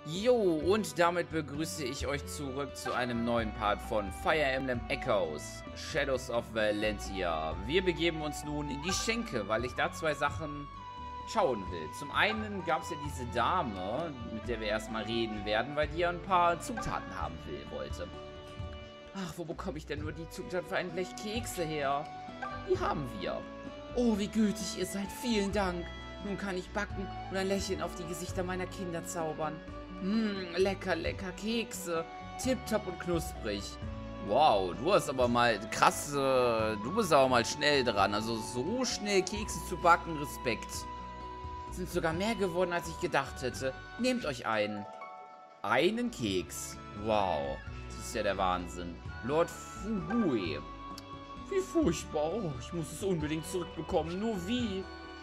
Jo, und damit begrüße ich euch zurück zu einem neuen Part von Fire Emblem Echoes, Shadows of Valentia. Wir begeben uns nun in die Schenke, weil ich da zwei Sachen schauen will. Zum einen gab es ja diese Dame, mit der wir erstmal reden werden, weil die ja ein paar Zutaten haben wollte. Ach, wo bekomme ich denn nur die Zutaten für ein Blech Kekse her? Die haben wir. Oh, wie gütig ihr seid, vielen Dank. Nun kann ich backen und ein Lächeln auf die Gesichter meiner Kinder zaubern. Lecker, lecker Kekse. Tipptopp und knusprig. Wow, du hast aber mal krasse... Du bist aber mal schnell dran. Also so schnell Kekse zu backen, Respekt. Sind sogar mehr geworden, als ich gedacht hätte. Nehmt euch einen. Einen Keks. Wow, das ist ja der Wahnsinn. Lord Fugue. Wie furchtbar. Oh, ich muss es unbedingt zurückbekommen. Nur wie?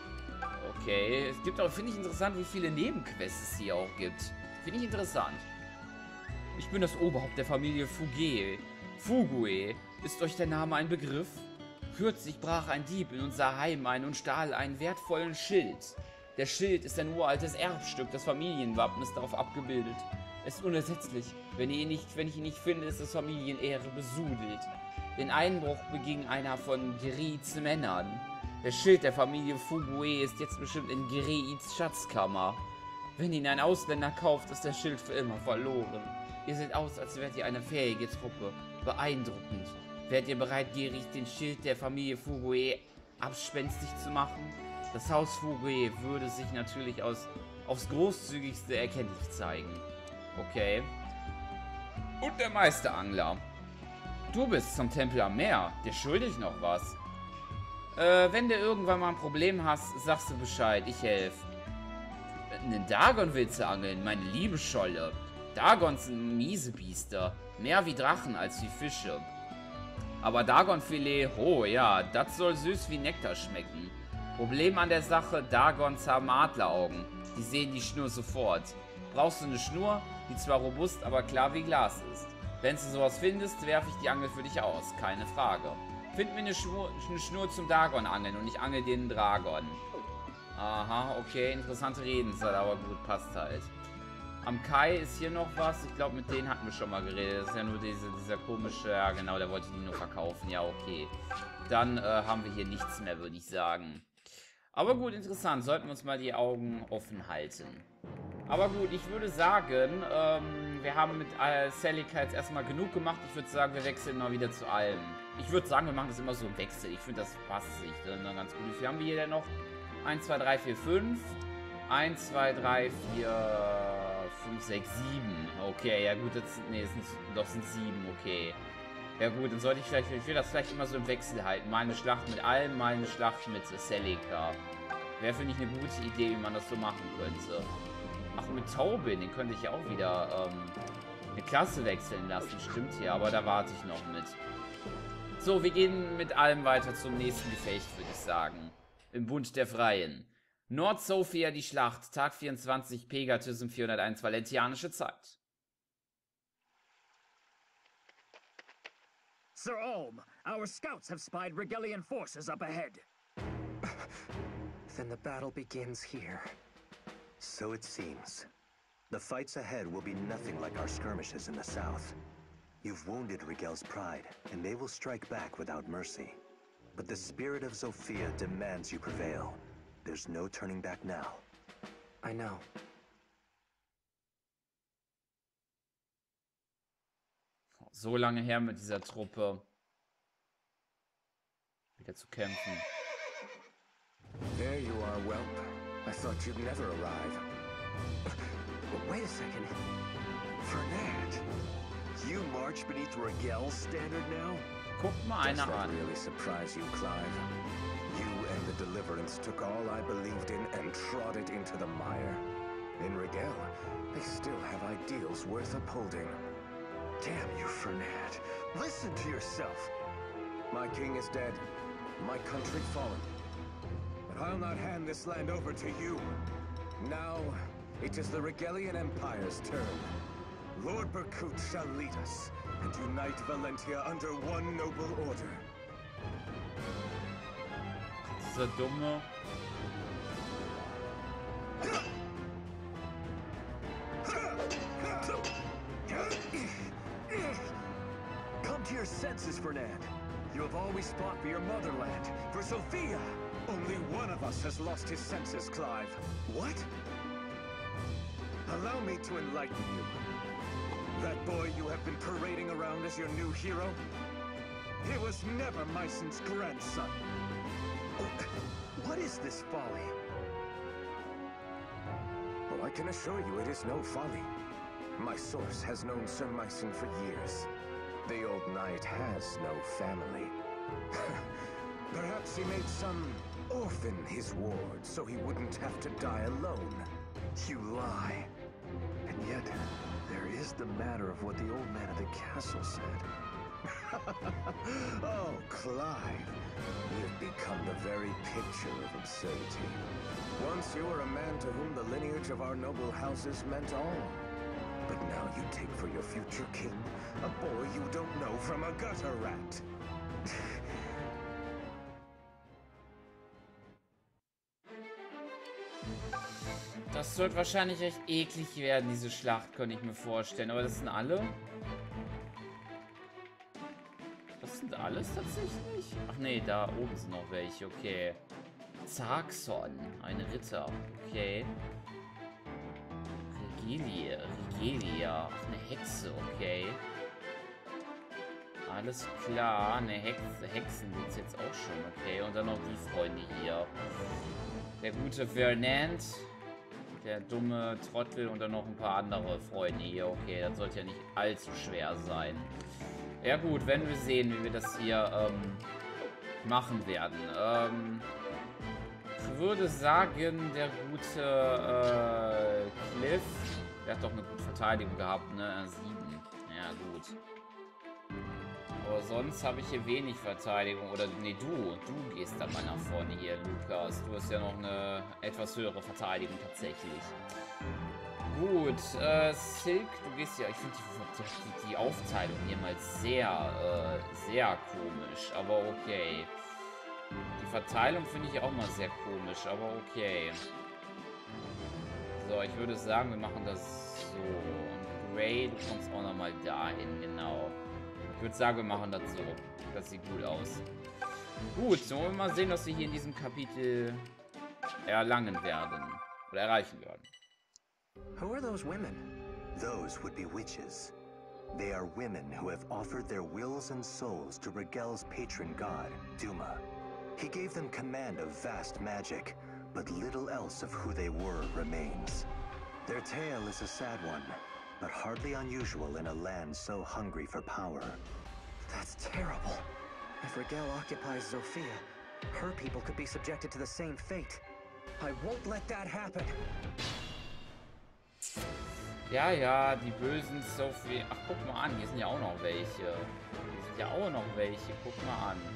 Okay, es gibt auch, finde ich interessant, wie viele Nebenquests es hier auch gibt. Finde ich interessant. Ich bin das Oberhaupt der Familie Fugue. Fugue. Ist euch der Name ein Begriff? Kürzlich brach ein Dieb in unser Heim ein und stahl einen wertvollen Schild. Der Schild ist ein uraltes Erbstück, das Familienwappen ist darauf abgebildet. Es ist unersetzlich. Wenn ich ihn nicht finde, ist das Familienehre besudelt. Den Einbruch beging einer von Gerids Männern. Der Schild der Familie Fugue ist jetzt bestimmt in Gerids Schatzkammer. Wenn ihn ein Ausländer kauft, ist der Schild für immer verloren. Ihr seht aus, als wärt ihr eine fähige Truppe. Beeindruckend. Wärt ihr bereit, Gerid den Schild der Familie Fugue abspenstig zu machen? Das Haus Fugue würde sich natürlich aufs Großzügigste erkenntlich zeigen. Okay. Und der Meisterangler. Du bist zum Tempel am Meer. Dir schulde ich noch was. Wenn du irgendwann mal ein Problem hast, sagst du Bescheid. Ich helfe. Einen Dagon willst du angeln, meine liebe Scholle. Dagons sind miese Biester. Mehr wie Drachen als wie Fische. Aber Dagonfilet, oh ja, das soll süß wie Nektar schmecken. Problem an der Sache, Dagons haben Adleraugen. Die sehen die Schnur sofort. Brauchst du eine Schnur, die zwar robust, aber klar wie Glas ist. Wenn du sowas findest, werfe ich die Angel für dich aus, keine Frage. Find mir eine Schnur zum Dagon-Angeln und ich angel dir einen Dragon. Aha, okay, interessante Redensart, aber gut, passt halt. Am Kai ist hier noch was. Ich glaube, mit denen hatten wir schon mal geredet. Das ist ja nur dieser komische... Ja, genau, der wollte die nur verkaufen. Ja, okay. Dann haben wir hier nichts mehr, würde ich sagen. Aber gut, interessant. Sollten wir uns mal die Augen offen halten. Aber gut, ich würde sagen, wir haben mit Celica jetzt erstmal genug gemacht. Ich würde sagen, wir wechseln mal wieder zu allem. Ich würde sagen, wir machen das immer so im Wechsel. Ich finde, das passt sich dann ganz gut. Wie viel haben wir hier denn noch? 1, 2, 3, 4, 5. 1, 2, 3, 4, 5, 6, 7. Okay, ja gut, das sind 7, okay. Ja gut, dann sollte ich will das vielleicht immer so im Wechsel halten. Meine Schlacht mit allem, meine Schlacht mit Celica. Wäre, finde ich, eine gute Idee, wie man das so machen könnte. Ach, mit Taubin, den könnte ich ja auch wieder eine Klasse wechseln lassen. Stimmt hier, aber da warte ich noch mit. So, wir gehen mit allem weiter zum nächsten Gefecht, würde ich sagen. Im Bund der Freien. Nord-Sophia, die Schlacht. Tag 24, Pegatism 401, valentianische Zeit. Sir Olm, our scouts have spied Rigelian forces up ahead. Then the battle begins here. So it seems. The fights ahead will be nothing like our skirmishes in the south. You've wounded Rigel's pride, and they will strike back without mercy. But the spirit of Sophia demands you prevail. There's no turning back now. I know. So lange her mit dieser Truppe. Wieder zu kämpfen. There you are, Whelp. I thought you'd never arrive. Wait a second. Fernand, You march beneath Rigel's standard now? Guckt mal Does einer that an. really surprise you, Clive? You and the Deliverance took all I believed in and trod it into the mire. In Rigel, they still have ideals worth upholding. damn you, Fernand. Listen to yourself. My king is dead, my country fallen. But I'll not hand this land over to you. Now, it is the Rigelian Empire's turn. Lord Berkut shall lead us, and unite Valentia under one noble order. Dieser dumme... your senses, Fernand. You have always fought for your motherland, for Sophia. Only one of us has lost his senses, Clive. What? Allow me to enlighten you. That boy you have been parading around as your new hero, he was never Myson's grandson. Oh, what is this folly? Oh, I can assure you it is no folly. My source has known Sir Myson for years. The old knight has no family. Perhaps he made some orphan his ward so he wouldn't have to die alone. You lie. And yet, there is the matter of what the old man at the castle said. Oh, Clive, you've become the very picture of absurdity. Once you were a man to whom the lineage of our noble houses meant all. But now you take for your future king a boy you don't know from a gutter rat. Das wird wahrscheinlich echt eklig werden, diese Schlacht, könnte ich mir vorstellen. Aber das sind alle? Das sind alles tatsächlich? Ach nee, da oben sind noch welche, okay. Zarxon, ein Ritter, okay. Regelia, ach, eine Hexe, okay. Alles klar, eine Hexe, Hexen gibt es jetzt auch schon, okay. Und dann noch die Freunde hier. Der gute Fernand, der dumme Trottel und dann noch ein paar andere Freunde hier, okay. Das sollte ja nicht allzu schwer sein. Ja gut, werden wir sehen, wie wir das hier machen werden. Ich würde sagen, der gute Cliff, der hat doch eine gute Verteidigung gehabt, ne? 7. Ja, gut. Aber sonst habe ich hier wenig Verteidigung. Oder, nee, du gehst dann mal nach vorne hier, Lukas. Du hast ja noch eine etwas höhere Verteidigung tatsächlich. Gut, Silk, du gehst ja, ich finde die Aufteilung hier mal sehr komisch, aber okay. Die Verteilung finde ich auch mal sehr komisch, aber okay. So, ich würde sagen, wir machen das so. Und Gray, du kommst auch nochmal dahin, genau. Ich würde sagen, wir machen das so. Das sieht gut aus. Gut, so wollen wir mal sehen, was wir hier in diesem Kapitel erlangen werden. Oder erreichen werden. Who are those women? Those would be witches. They are women who have offered their wills and souls to Rigel's patron god, Duma. He gave them command of vast magic, but little else of who they were remains. Their tale is a sad one, but hardly unusual in a land so hungry for power. That's terrible. If Rigel occupies Sophia, her people could be subjected to the same fate. I won't let that happen. Ja, die bösen Sophie. Ach, guck mal an, hier sind ja auch noch welche. Guck mal an.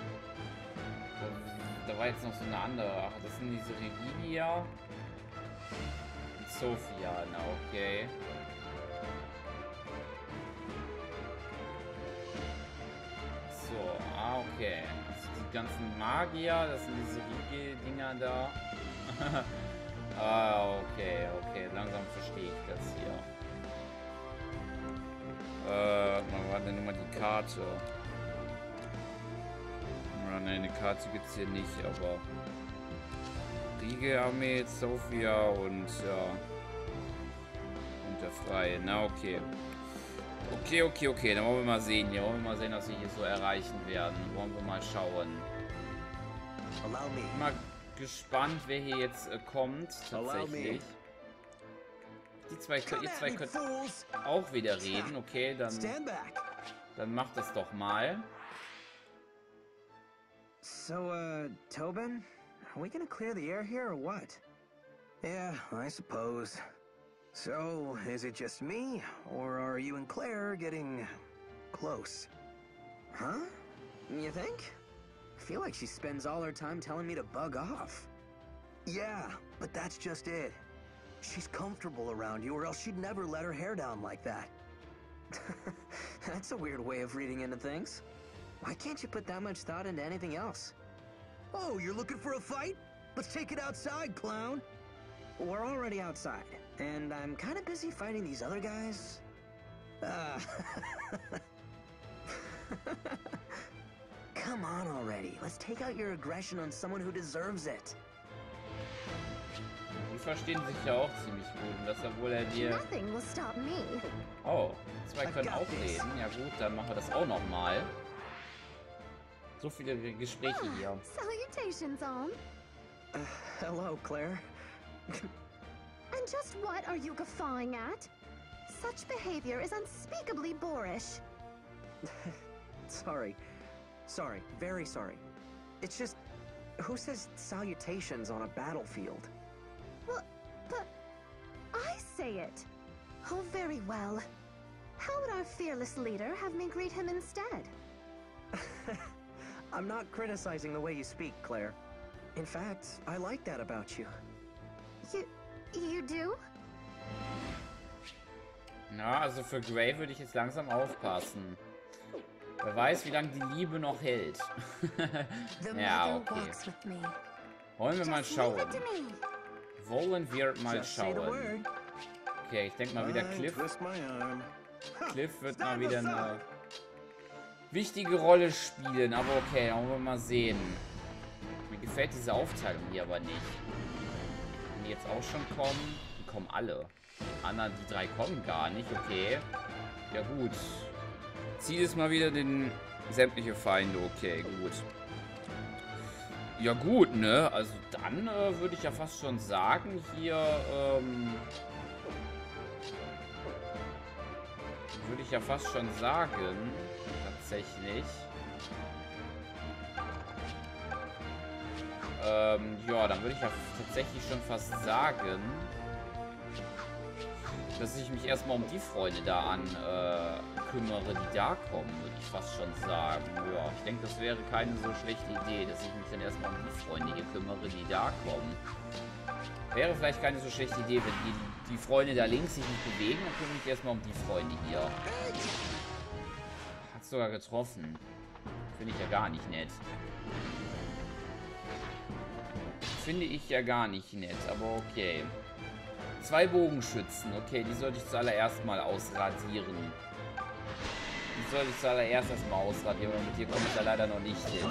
Da war jetzt noch so eine andere. Ach, das sind diese Regilia. Und Sophia, na okay. So, okay. Also die ganzen Magier, das sind diese Riegel-Dinger da. Okay. Langsam verstehe ich das hier. Man war dann immer die Karte. Ne, eine Karte gibt es hier nicht, aber Riegelarmee, Sophia und ja. Und der Freie. Na, okay. Okay. Dann wollen wir mal sehen hier. Was wir hier so erreichen werden. Wollen wir mal schauen. Mal gespannt, wer hier jetzt kommt, tatsächlich. Ihr zwei könnt auch wieder reden, okay, dann macht das doch mal. So, Tobin, are we gonna clear the air here or what? Yeah, I suppose. So, is it just me, or are you and Claire getting close? Huh? You think? I feel like she spends all her time telling me to bug off. Yeah, but that's just it. She's comfortable around you, or else she'd never let her hair down like that. That's a weird way of reading into things. Why can't you put that much thought into anything else? Oh, you're looking for a fight? Let's take it outside, clown. We're already outside, and I'm kind of busy fighting these other guys. Come on already. Let's take out your aggression on someone who deserves it. Die verstehen sich ja auch ziemlich gut. Und das, obwohl er dir... Nothing will stop me. Oh, die zwei können auch reden. Ja gut, dann machen wir das auch nochmal. So viele Gespräche hier. Salutations, Alm. Hello, Claire. And just what are you guffawing at? Such behavior is unspeakably boorish. Sorry. Sorry. Very sorry. It's just... Who says salutations on a battlefield? Well, but I say it. Oh, very well. How would our fearless leader have me greet him instead? I'm not criticizing the way you speak, Claire. In fact, I like that about you. You do? Na, also für Gray würde ich jetzt langsam aufpassen. Wer weiß, wie lange die Liebe noch hält. Ja, okay. Wollen wir mal schauen. Wollen wir mal schauen. Okay, ich denke mal wieder Cliff. Cliff wird mal wieder eine wichtige Rolle spielen. Aber okay, wollen wir mal sehen. Mir gefällt diese Aufteilung hier aber nicht. Wenn die jetzt auch schon kommen, die kommen alle. Die anderen, die drei kommen gar nicht. Okay. Ja gut. Ziel ist mal wieder den sämtliche Feinde. Okay, gut. Ja gut, ne? Also dann würde ich ja fast schon sagen, hier, würde ich ja fast schon sagen, tatsächlich. Ja, dann würde ich ja tatsächlich schon fast sagen, dass ich mich erstmal um die Freunde da kümmere, die da kommen, würde ich fast schon sagen. Ja, ich denke, das wäre keine so schlechte Idee, dass ich mich dann erstmal um die Freunde hier kümmere, die da kommen. Wäre vielleicht keine so schlechte Idee, wenn die Freunde da links sich nicht bewegen, dann kümmere ich mich erstmal um die Freunde hier. Hat sogar getroffen. Finde ich ja gar nicht nett. Finde ich ja gar nicht nett, aber okay. 2 Bogenschützen. Okay, die sollte ich zuallererst mal ausradieren. Die sollte ich zuallererst erstmal ausradieren, aber mit dir komme ich da leider noch nicht hin.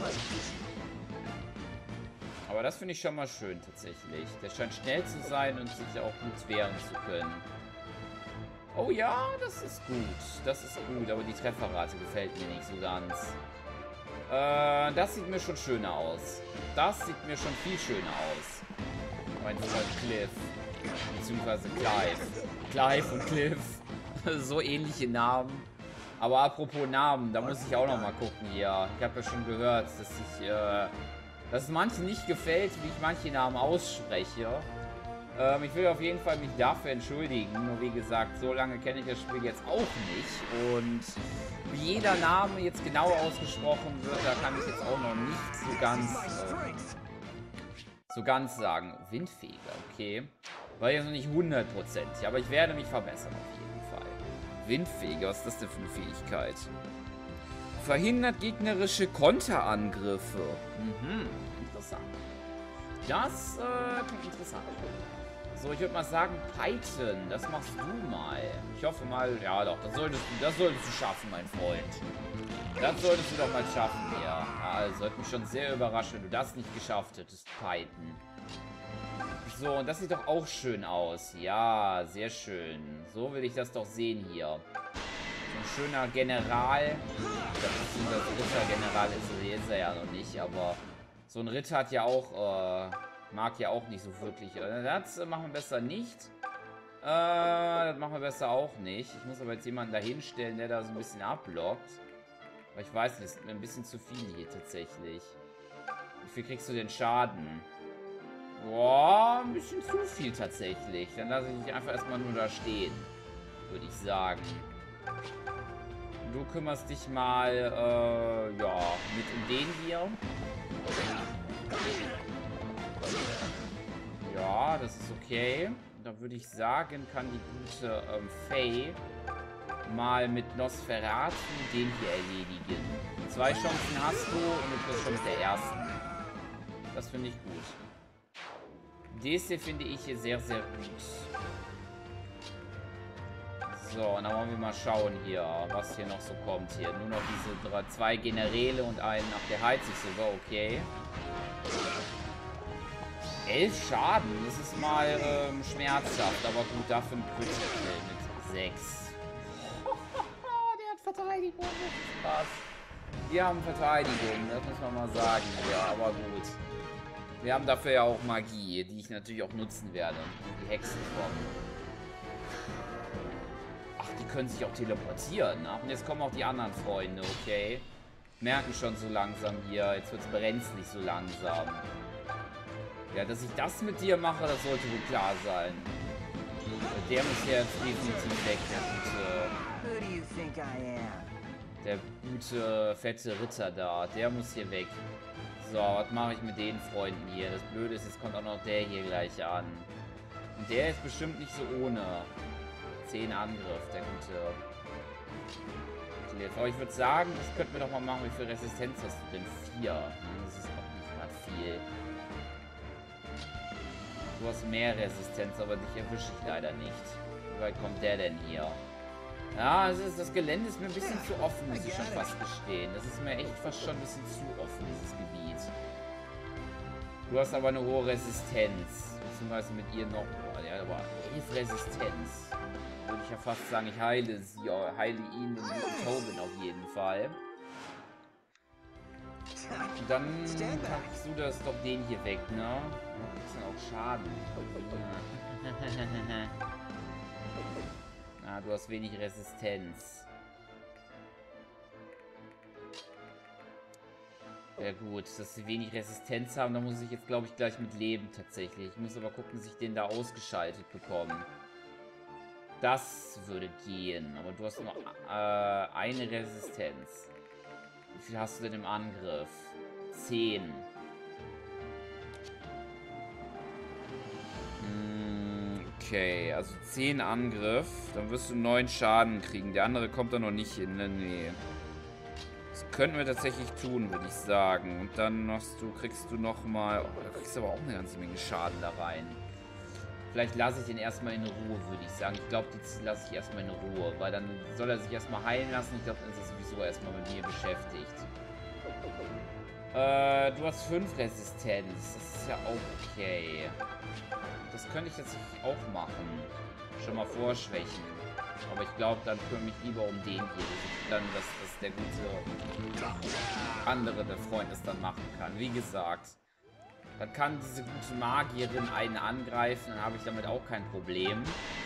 Aber das finde ich schon mal schön, tatsächlich. Der scheint schnell zu sein und sich auch gut wehren zu können. Oh ja, das ist gut. Das ist gut, aber die Trefferrate gefällt mir nicht so ganz. Das sieht mir schon schöner aus. Das sieht mir schon viel schöner aus. Mein Freund Cliff. Beziehungsweise Clive. Clive und Cliff. So ähnliche Namen. Aber apropos Namen, da muss ich auch noch mal gucken hier. Ich habe ja schon gehört, dass es manchen nicht gefällt, wie ich manche Namen ausspreche. Ich will auf jeden Fall mich dafür entschuldigen. Nur wie gesagt, so lange kenne ich das Spiel jetzt auch nicht. Und wie jeder Name jetzt genau ausgesprochen wird, da kann ich jetzt auch noch nicht so ganz sagen. Windfeger, okay. War jetzt noch nicht 100%, aber ich werde mich verbessern auf jeden Fall. Windfeger, was ist das denn für eine Fähigkeit? Verhindert gegnerische Konterangriffe. Interessant. Das klingt interessant. So, ich würde mal sagen, Python, das machst du mal. Ich hoffe mal, ja doch, das solltest du schaffen, mein Freund. Das solltest du doch mal schaffen, ja. Also, sollte mich schon sehr überraschen, wenn du das nicht geschafft hättest, Python. So, und das sieht doch auch schön aus. Ja, sehr schön. So will ich das doch sehen hier. So ein schöner General. Beziehungsweise Rittergeneral ist er ja noch nicht, aber so ein Ritter hat ja auch, mag ja auch nicht so wirklich. Das machen wir besser nicht. Das machen wir besser auch nicht. Ich muss aber jetzt jemanden da hinstellen, der da so ein bisschen abblockt. Aber ich weiß nicht, das ist mir ein bisschen zu viel hier tatsächlich. Wie viel kriegst du denn Schaden? Boah, ein bisschen zu viel tatsächlich. Dann lasse ich dich einfach erstmal nur da stehen. Würde ich sagen. Du kümmerst dich mal, ja, mit um den hier. Ja, das ist okay. Da würde ich sagen, kann die gute Faye mal mit Nosferatu den hier erledigen. 2 Chancen hast du und du kriegst schon mit der ersten. Das finde ich gut. Das hier finde ich hier sehr, sehr gut. So, und dann wollen wir mal schauen hier, was hier noch so kommt hier. Nur noch diese 2 Generäle und einen. Ach, der heilt sich sogar, okay. 11 Schaden, das ist mal schmerzhaft, aber gut, dafür ein Critical mit 6. Der hat Verteidigung, das ist krass. Wir haben Verteidigung, das muss man mal sagen, ja, aber gut. Wir haben dafür ja auch Magie, die ich natürlich auch nutzen werde. Die Hexenform. Ach, die können sich auch teleportieren. Ach, und jetzt kommen auch die anderen Freunde, okay. Merken schon so langsam hier, jetzt wird es brenzlig so langsam. Ja, dass ich das mit dir mache, das sollte wohl klar sein. Der muss jetzt definitiv weg, der gute, fette Ritter da. Der muss hier weg. So, was mache ich mit den Freunden hier? Das Blöde ist, jetzt kommt auch noch der hier gleich an. Und der ist bestimmt nicht so ohne. 10 Angriff, der gute. Aber ich würde sagen, das könnten wir doch mal machen. Wie viel Resistenz hast du denn? 4. Das ist auch nicht gerade viel. Du hast mehr Resistenz, aber dich erwische ich leider nicht. Wie weit kommt der denn hier? Ja, das Gelände ist mir ein bisschen zu offen, muss ich schon fast gestehen. Das ist mir echt fast schon ein bisschen zu offen, dieses Gebiet. Du hast aber eine hohe Resistenz. Beziehungsweise mit ihr noch. Ja, aber 11 Resistenz. Würde ich ja fast sagen, ich heile sie, heile ihn, den guten Tobin auf jeden Fall. Und dann packst du das doch den hier weg, ne? Das ist ja auch Schaden. Ah, du hast wenig Resistenz. Ja gut, dass sie wenig Resistenz haben, da muss ich jetzt, glaube ich, gleich mit leben tatsächlich. Ich muss aber gucken, dass ich den da ausgeschaltet bekomme. Das würde gehen, aber du hast nur eine Resistenz. Wie viel hast du denn im Angriff? 10. Okay, also 10 Angriff. Dann wirst du 9 Schaden kriegen. Der andere kommt da noch nicht hin, ne? Nee. Das könnten wir tatsächlich tun, würde ich sagen. Und dann kriegst du nochmal... Oh, da kriegst du aber auch eine ganze Menge Schaden da rein. Vielleicht lasse ich den erstmal in Ruhe, würde ich sagen. Ich glaube, die lasse ich erstmal in Ruhe. Weil dann soll er sich erstmal heilen lassen. Ich glaube, dann ist er sowieso erstmal mit mir beschäftigt. Du hast 5 Resistenz. Das ist ja auch okay. Das könnte ich jetzt auch machen. Schon mal vorschwächen. Aber ich glaube, dann kümmere ich lieber um den hier. Dann, dass der gute andere, der Freund, es dann machen kann. Wie gesagt. Dann kann diese gute Magierin einen angreifen. Dann habe ich damit auch kein Problem.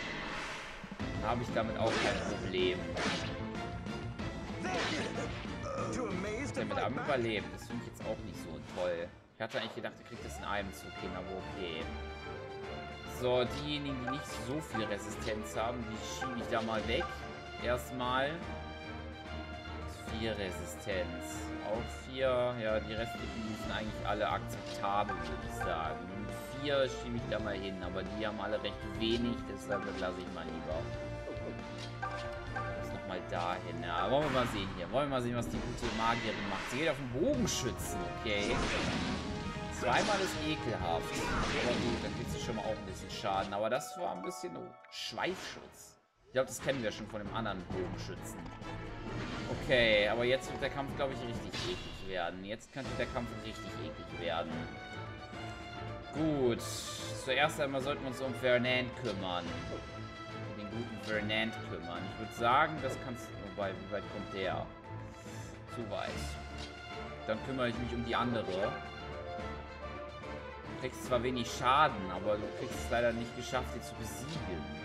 Ist der mit einem überlebt? Das finde ich jetzt auch nicht so toll. Ich hatte eigentlich gedacht, er kriegt das in einem Zug hin, aber okay. So, diejenigen, die nicht so viel Resistenz haben, die schiebe ich da mal weg. Erstmal. 4 Resistenz. Auch 4. Ja, die restlichen sind eigentlich alle akzeptabel, würde ich sagen. 4 schiebe ich da mal hin, aber die haben alle recht wenig, deshalb lasse ich mal lieber. Das nochmal dahin. Ja, wollen wir mal sehen hier. Wollen wir mal sehen, was die gute Magierin macht. Sie geht auf den Bogenschützen, okay. Zweimal ist ekelhaft. Aber gut, dann kriegt sie schon mal auch ein bisschen Schaden. Aber das war ein bisschen Schweifschutz. Ich glaube, das kennen wir schon von dem anderen Bogenschützen. Okay, aber jetzt wird der Kampf, glaube ich, richtig eklig werden. Jetzt könnte der Kampf richtig eklig werden. Gut. Zuerst einmal sollten wir uns um Vernant kümmern. Den guten Vernant kümmern. Ich würde sagen, das kannst du... Wobei, wie weit kommt der? Zu weit. Dann kümmere ich mich um die andere. Du kriegst zwar wenig Schaden, aber du kriegst es leider nicht geschafft, sie zu besiegen.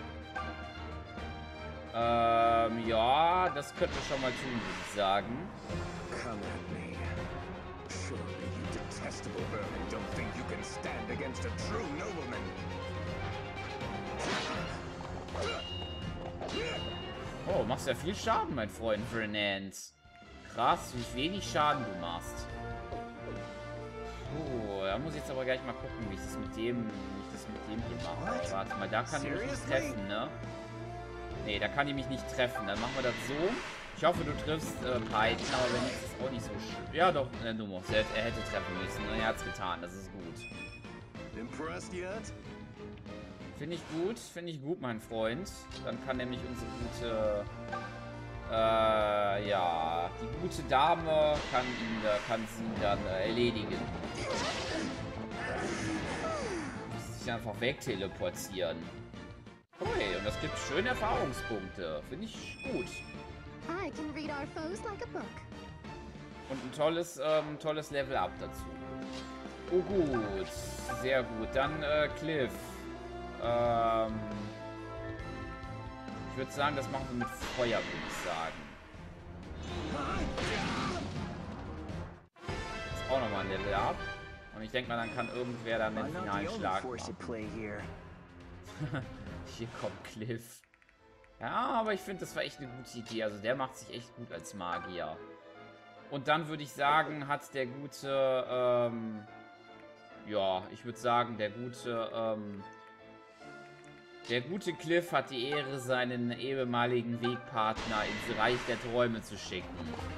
Ja, das könnten wir schon mal tun, würde ich sagen. Come at me. Surely you detestable vermin don't think you can stand against a true nobleman. Oh, machst ja viel Schaden, mein Freund Vernant. Krass, wie wenig Schaden du machst. Oh, da muss ich jetzt aber gleich mal gucken, wie ich das mit dem hier mache. Warte mal, da kann ich mich nicht treffen, ne? Ne, da kann ich mich nicht treffen. Dann machen wir das so. Ich hoffe, du triffst Python, aber wenn nicht, ist es auch nicht so schlimm. Ja, doch, du musst. Er hätte treffen müssen. Er hat es getan, das ist gut. Finde ich gut, mein Freund. Dann kann nämlich unsere gute, ja, die gute Dame kann sie dann erledigen. Muss sich einfach wegteleportieren. Okay, und das gibt schöne Erfahrungspunkte. Finde ich gut. I can read our foes like a book. Und ein tolles Level-Up dazu. Oh gut, sehr gut. Dann Cliff. Ich würde sagen, das machen wir mit Feuer, würde ich sagen. Jetzt auch nochmal ein Level-Up. Und ich denke mal, dann kann irgendwer dann den finalen Schlag machen. Hier kommt Cliff. Ja, aber ich finde, das war echt eine gute Idee. Also der macht sich echt gut als Magier. Und dann würde ich sagen, hat der gute, ja, ich würde sagen, der gute Cliff hat die Ehre, seinen ehemaligen Wegpartner ins Reich der Träume zu schicken.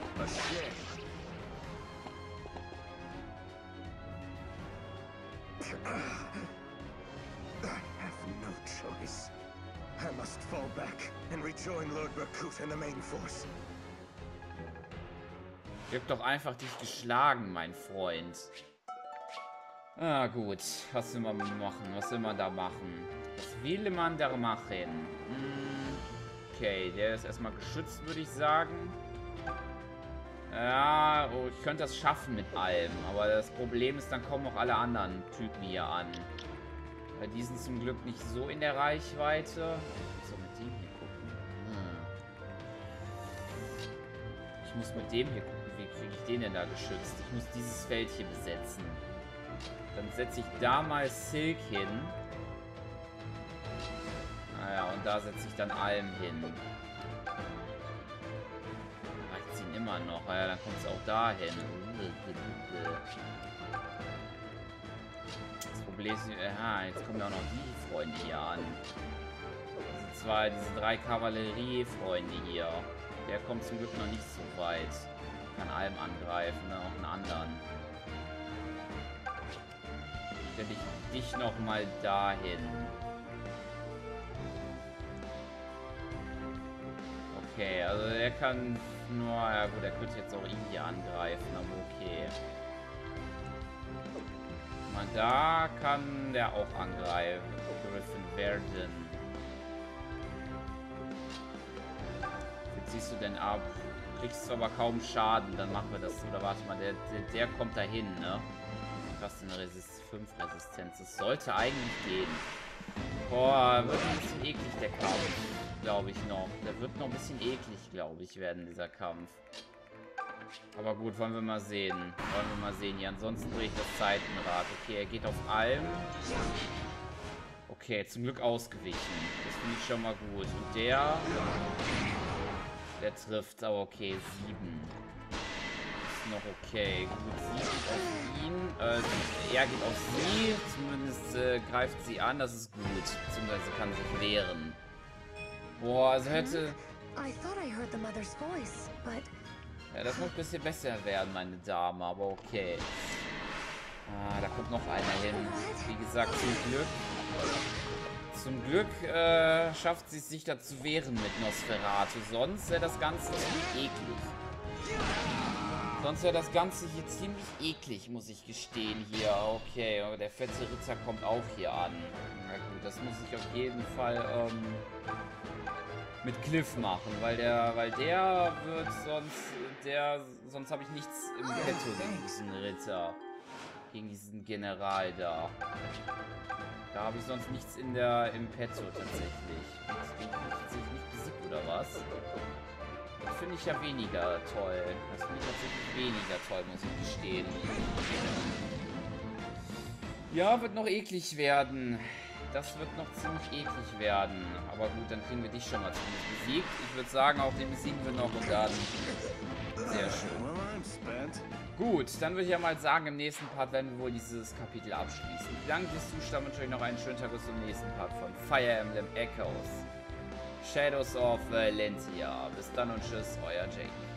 I must fall back and rejoin Lord Rakut and the main force. Ich hab doch einfach dich geschlagen, mein Freund. Ah, gut. Was will man machen? Was will man da machen? Was will man da machen? Okay, der ist erstmal geschützt, würde ich sagen. Ja, oh, ich könnte das schaffen mit allem. Aber das Problem ist, dann kommen auch alle anderen Typen hier an. Weil die sind zum Glück nicht so in der Reichweite. Ich muss mit dem hier gucken. Ich muss mit dem hier gucken. Wie kriege ich den denn da geschützt? Ich muss dieses Feld hier besetzen. Dann setze ich da mal Silk hin. Naja, und da setze ich dann Alm hin. Reicht ihn immer noch. Ja, dann kommt es auch da hin. Das Problem ist, jetzt kommen ja auch noch die Freunde hier an. Diese drei Kavallerie-Freunde hier. Der kommt zum Glück noch nicht so weit. Kann Alm angreifen, auch einen anderen. Stelle ich dich noch mal dahin. Okay, also er kann nur, ja gut, er könnte jetzt auch ihn hier angreifen, aber okay. Mal da kann der auch angreifen. Griffin werden. Jetzt siehst du denn ab. Kriegst du aber kaum Schaden, dann machen wir das. Oder warte mal, der kommt dahin, ne? Was denn 5 Resistenz? Das sollte eigentlich gehen. Boah, wird ein bisschen eklig der Kampf, glaube ich noch. Der wird noch ein bisschen eklig, glaube ich, werden, dieser Kampf. Aber gut, wollen wir mal sehen. Wollen wir mal sehen. Ja, ansonsten drehe ich das Zeitenrad. Okay, er geht auf Alm. Okay, zum Glück ausgewichen. Das finde ich schon mal gut. Und der trifft, aber okay, 7. Ist noch okay. Gut, 7 auf ihn. Er geht auf sie. Zumindest greift sie an. Das ist gut. Beziehungsweise kann sich wehren. Boah, also hätte... Ja, das muss ein bisschen besser werden, meine Dame. Aber okay. Ah, da kommt noch einer hin. Wie gesagt, Zum Glück schafft sie es sich da zu wehren mit Nosferatu. Sonst wäre das Ganze ziemlich eklig. Sonst wäre das Ganze hier ziemlich eklig, muss ich gestehen hier. Okay, aber der fette Ritter kommt auch hier an. Na gut, das muss ich auf jeden Fall mit Cliff machen, weil der wird sonst habe ich nichts im Petto gegen diesen Ritter. Gegen diesen General da. Da habe ich sonst nichts im Petto tatsächlich. Den habe ich tatsächlich nicht besiegt, oder was? Das finde ich ja weniger toll. Das finde ich tatsächlich weniger toll, muss ich gestehen. Ja, wird noch eklig werden. Das wird noch ziemlich eklig werden. Aber gut, dann kriegen wir dich schon mal ziemlich besiegt. Ich würde sagen, auch den besiegen wir noch und dann... Sehr schön. Gut, dann würde ich ja mal sagen, im nächsten Part werden wir wohl dieses Kapitel abschließen. Vielen Dank fürs Zuschauen. Ich wünsche euch noch einen schönen Tag bis zum nächsten Part von Fire Emblem Echoes. Shadows of Valentia. Bis dann und tschüss, euer Jake.